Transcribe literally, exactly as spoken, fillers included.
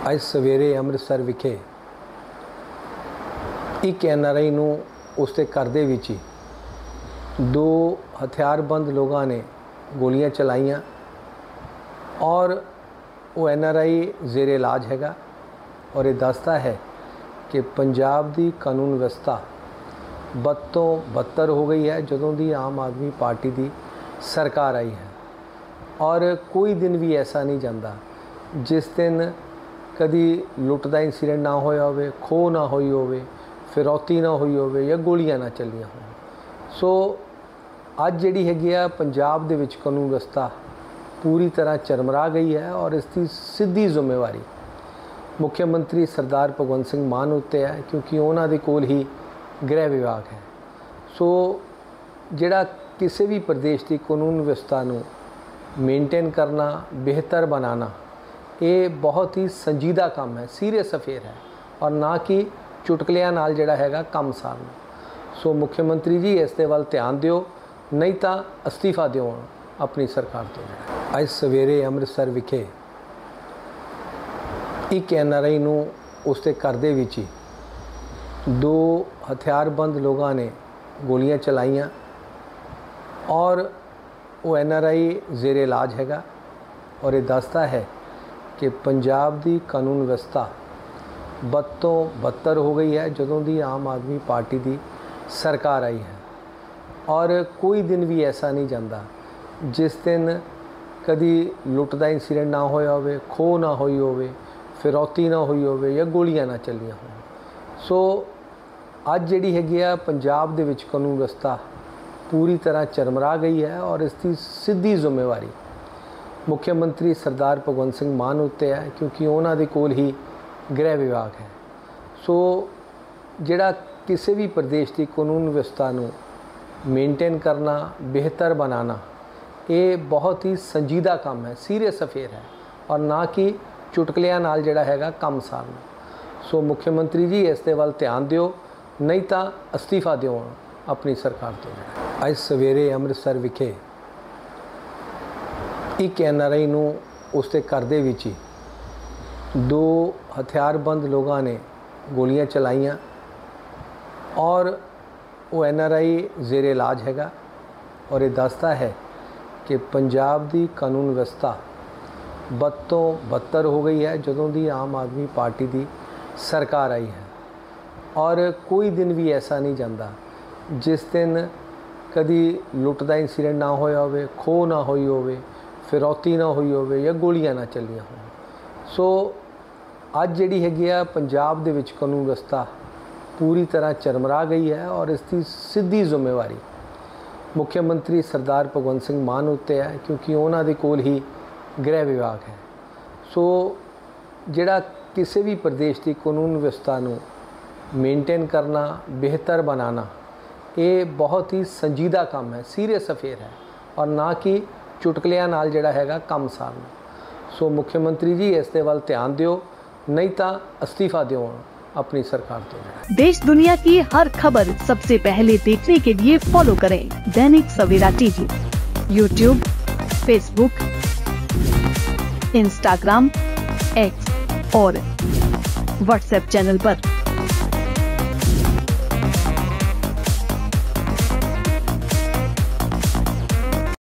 ਅੱਜ ਸਵੇਰੇ ਅੰਮ੍ਰਿਤਸਰ ਵਿਖੇ ਇੱਕ ਐਨ ਆਰ ਆਈ ਨੂੰ ਉਸਦੇ ਘਰ ਦੇ ਵਿੱਚ ਹੀ ਦੋ ਹਥਿਆਰਬੰਦ ਲੋਕਾਂ ਨੇ ਗੋਲੀਆਂ ਚਲਾਈਆਂ ਔਰ ਉਹ ਐਨ ਆਰ ਆਈ ਜ਼ੇਰੇ ਇਲਾਜ ਹੈਗਾ ਔਰ ਇਹ ਦੱਸਦਾ ਹੈ ਕਿ ਪੰਜਾਬ ਦੀ ਕਾਨੂੰਨ ਵਿਵਸਥਾ ਬਦ ਤੋਂ ਬਦਤਰ ਹੋ ਗਈ ਹੈ ਜਦੋਂ ਦੀ ਆਮ ਆਦਮੀ ਪਾਰਟੀ ਦੀ ਸਰਕਾਰ ਆਈ ਹੈ। ਔਰ ਕੋਈ ਦਿਨ ਵੀ ਐਸਾ ਨਹੀਂ ਜਾਂਦਾ ਜਿਸ ਦਿਨ ਕਦੀ ਲੁੱਟ ਦਾ ਇੰਸੀਡੈਂਟ ਨਾ ਹੋਇਆ ਹੋਵੇ, ਖੋਹ ਨਾ ਹੋਈ ਹੋਵੇ, ਫਿਰੌਤੀ ਨਾ ਹੋਈ ਹੋਵੇ ਜਾਂ ਗੋਲੀਆਂ ਨਾ ਚੱਲੀਆਂ ਹੋਣ। ਸੋ ਅੱਜ ਜਿਹੜੀ ਹੈਗੀ ਆ ਪੰਜਾਬ ਦੇ ਵਿੱਚ ਕਾਨੂੰਨ ਵਿਵਸਥਾ ਪੂਰੀ ਤਰ੍ਹਾਂ ਚਰਮਰਾ ਗਈ ਹੈ ਔਰ ਇਸ ਦੀ ਸਿੱਧੀ ਜ਼ਿੰਮੇਵਾਰੀ ਮੁੱਖ ਮੰਤਰੀ ਸਰਦਾਰ ਭਗਵੰਤ ਸਿੰਘ ਮਾਨ ਉੱਤੇ ਹੈ, ਕਿਉਂਕਿ ਉਹਨਾਂ ਦੇ ਕੋਲ ਹੀ ਗ੍ਰਹਿ ਵਿਭਾਗ ਹੈ। ਸੋ ਜਿਹੜਾ ਕਿਸੇ ਵੀ ਪ੍ਰਦੇਸ਼ ਦੀ ਕਾਨੂੰਨ ਵਿਵਸਥਾ ਨੂੰ ਮੇਨਟੇਨ ਕਰਨਾ, ਬਿਹਤਰ ਬਣਾਉਣਾ, ਇਹ ਬਹੁਤ ਹੀ ਸੰਜੀਦਾ ਕੰਮ ਹੈ, ਸੀਰੀਅਸ ਅਫੇਅਰ ਹੈ ਔਰ ਨਾ ਕਿ ਚੁਟਕਲਿਆਂ ਨਾਲ ਜਿਹੜਾ ਹੈਗਾ ਕੰਮ ਸਾਰਨਾ। ਸੋ ਮੁੱਖ ਮੰਤਰੀ ਜੀ ਇਸ ਦੇ ਵੱਲ ਧਿਆਨ ਦਿਓ, ਨਹੀਂ ਤਾਂ ਅਸਤੀਫਾ ਦਿਓ ਆਪਣੀ ਸਰਕਾਰ ਤੋਂ। ਅੱਜ ਸਵੇਰੇ ਅੰਮ੍ਰਿਤਸਰ ਵਿਖੇ ਇੱਕ ਐਨ ਆਰ ਆਈ ਨੂੰ ਉਸਦੇ ਘਰ ਦੇ ਵਿੱਚ ਹੀ ਦੋ ਹਥਿਆਰਬੰਦ ਲੋਕਾਂ ਨੇ ਗੋਲੀਆਂ ਚਲਾਈਆਂ ਔਰ ਉਹ ਐਨ ਆਰ ਆਈ ਜ਼ੇਰੇ ਇਲਾਜ ਹੈਗਾ ਔਰ ਇਹ ਦੱਸਦਾ ਹੈ ਕਿ ਪੰਜਾਬ ਦੀ ਕਾਨੂੰਨ ਵਿਵਸਥਾ ਬਦ ਤੋਂ ਬਦਤਰ ਹੋ ਗਈ ਹੈ ਜਦੋਂ ਦੀ ਆਮ ਆਦਮੀ ਪਾਰਟੀ ਦੀ ਸਰਕਾਰ ਆਈ ਹੈ। ਔਰ ਕੋਈ ਦਿਨ ਵੀ ਐਸਾ ਨਹੀਂ ਜਾਂਦਾ ਜਿਸ ਦਿਨ ਕਦੀ ਲੁੱਟ ਦਾ ਇੰਸੀਡੈਂਟ ਨਾ ਹੋਇਆ ਹੋਵੇ, ਖੋਹ ਨਾ ਹੋਈ ਹੋਵੇ, ਫਿਰੌਤੀ ਨਾ ਹੋਈ ਹੋਵੇ ਜਾਂ ਗੋਲੀਆਂ ਨਾ ਚੱਲੀਆਂ ਹੋਣ। ਸੋ ਅੱਜ ਜਿਹੜੀ ਹੈਗੀ ਆ ਪੰਜਾਬ ਦੇ ਵਿੱਚ ਕਾਨੂੰਨ ਵਿਵਸਥਾ ਪੂਰੀ ਤਰ੍ਹਾਂ ਚਰਮਰਾ ਗਈ ਹੈ ਔਰ ਇਸ ਦੀ ਸਿੱਧੀ ਜ਼ਿੰਮੇਵਾਰੀ ਮੁੱਖ ਮੰਤਰੀ ਸਰਦਾਰ ਭਗਵੰਤ ਸਿੰਘ ਮਾਨ ਉੱਤੇ ਹੈ, ਕਿਉਂਕਿ ਉਹਨਾਂ ਦੇ ਕੋਲ ਹੀ ਗ੍ਰਹਿ ਵਿਭਾਗ ਹੈ। ਸੋ ਜਿਹੜਾ ਕਿਸੇ ਵੀ ਪ੍ਰਦੇਸ਼ ਦੀ ਕਾਨੂੰਨ ਵਿਵਸਥਾ ਨੂੰ ਮੇਨਟੇਨ ਕਰਨਾ, ਬਿਹਤਰ ਬਣਾਉਣਾ, ਇਹ ਬਹੁਤ ਹੀ ਸੰਜੀਦਾ ਕੰਮ ਹੈ, ਸੀਰੀਅਸ ਅਫੇਅਰ ਹੈ ਔਰ ਨਾ ਕਿ ਚੁਟਕਲਿਆਂ ਨਾਲ ਜਿਹੜਾ ਹੈਗਾ ਕੰਮ ਸਾਰਨਾ। ਸੋ ਮੁੱਖ ਮੰਤਰੀ ਜੀ ਇਸ ਦੇ ਵੱਲ ਧਿਆਨ ਦਿਓ, ਨਹੀਂ ਤਾਂ ਅਸਤੀਫਾ ਦਿਓ ਆਪਣੀ ਸਰਕਾਰ ਤੋਂ। ਅੱਜ ਸਵੇਰੇ ਅੰਮ੍ਰਿਤਸਰ ਵਿਖੇ ਇੱਕ ਐਨ ਆਰ ਆਈ ਨੂੰ ਉਸਦੇ ਘਰ ਦੇ ਵਿੱਚ ਹੀ ਦੋ ਹਥਿਆਰਬੰਦ ਲੋਕਾਂ ਨੇ ਗੋਲੀਆਂ ਚਲਾਈਆਂ ਔਰ ਉਹ ਐਨ ਆਰ ਆਈ ਜ਼ੇਰੇ ਇਲਾਜ ਹੈਗਾ ਔਰ ਇਹ ਦੱਸਦਾ ਹੈ ਕਿ ਪੰਜਾਬ ਦੀ ਕਾਨੂੰਨ ਵਿਵਸਥਾ ਬਦ ਤੋਂ ਬਦਤਰ ਹੋ ਗਈ ਹੈ ਜਦੋਂ ਦੀ ਆਮ ਆਦਮੀ ਪਾਰਟੀ ਦੀ ਸਰਕਾਰ ਆਈ ਹੈ। ਔਰ ਕੋਈ ਦਿਨ ਵੀ ਐਸਾ ਨਹੀਂ ਜਾਂਦਾ ਜਿਸ ਦਿਨ ਕਦੀ ਲੁੱਟ ਦਾ ਇੰਸੀਡੈਂਟ ਨਾ ਹੋਇਆ ਹੋਵੇ, ਖੋਹ ਨਾ ਹੋਈ ਹੋਵੇ, ਫਿਰੌਤੀ ਨਾ ਹੋਈ ਹੋਵੇ ਜਾਂ ਗੋਲੀਆਂ ਨਾ ਚੱਲੀਆਂ ਹੋਣ। ਸੋ ਅੱਜ ਜਿਹੜੀ ਹੈਗੀ ਆ ਪੰਜਾਬ ਦੇ ਵਿੱਚ ਕਾਨੂੰਨ ਵਿਵਸਥਾ ਪੂਰੀ ਤਰ੍ਹਾਂ ਚਰਮਰਾ ਗਈ ਹੈ ਔਰ ਇਸ ਦੀ ਸਿੱਧੀ ਜ਼ਿੰਮੇਵਾਰੀ ਮੁੱਖ ਮੰਤਰੀ ਸਰਦਾਰ ਭਗਵੰਤ ਸਿੰਘ ਮਾਨ ਉੱਤੇ ਹੈ, ਕਿਉਂਕਿ ਉਹਨਾਂ ਦੇ ਕੋਲ ਹੀ ਗ੍ਰਹਿ ਵਿਭਾਗ ਹੈ। ਸੋ ਜਿਹੜਾ ਕਿਸੇ ਵੀ ਪ੍ਰਦੇਸ਼ ਦੀ ਕਾਨੂੰਨ ਵਿਵਸਥਾ ਨੂੰ ਮੇਨਟੇਨ ਕਰਨਾ, ਬਿਹਤਰ ਬਣਾਉਣਾ, ਇਹ ਬਹੁਤ ਹੀ ਸੰਜੀਦਾ ਕੰਮ ਹੈ, ਸੀਰੀਅਸ ਅਫੇਅਰ ਹੈ ਔਰ ਨਾ ਕਿ ਚੁਟਕਲਿਆਂ ਨਾਲ ਜਿਹੜਾ ਹੈਗਾ ਕੰਮ ਸਾਰਨਾ। ਸੋ ਮੁੱਖ ਮੰਤਰੀ ਜੀ ਇਸ ਦੇ ਵੱਲ ਧਿਆਨ ਦਿਓ, नहीं तो इस्तीफा दो अपनी सरकार तो। देश दुनिया की हर खबर सबसे पहले देखने के लिए फॉलो करें Dainik Savera TV, YouTube, Facebook, Instagram, X और व्हाट्सएप चैनल पर।